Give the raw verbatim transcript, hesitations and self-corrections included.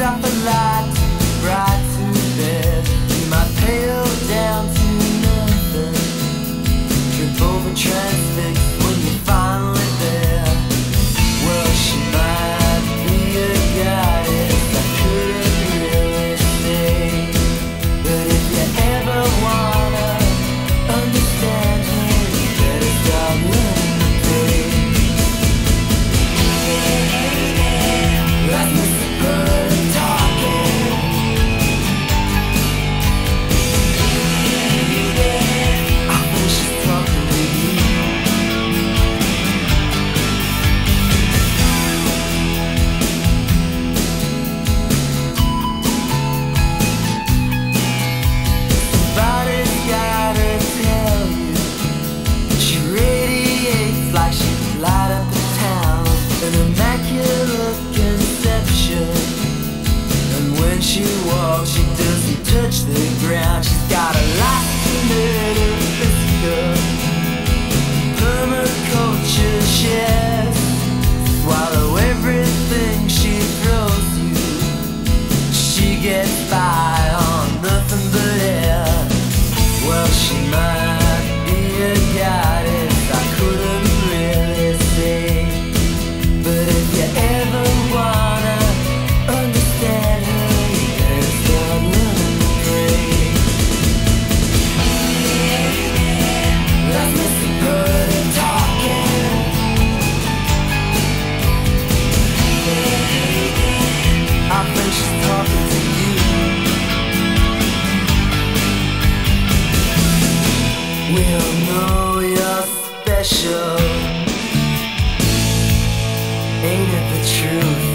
off a light too bright to bear. You might pale down to nothing, trip over transfixed when you're finally there. Well, she might be a goddess, I couldn't really say. But if you ever wanna understand her, you better start learning to pray. That's Mister Bird talking. I think she's talking to you. Somebody's gotta tell you, she radiates like she could light up the town. An immaculate conception, and when she walks, she doesn't touch the ground. She's got a life to metaphysical, permaculture shares. Swallow everything she throws you. She gets by on nothing but air. Well, she might be a goddess, I couldn't really say. But if you ever wanna understand her, you better start learning to pray. That's Mister Bird talking. I think she's talking to you. We'll know you're special. Ain't it the truth?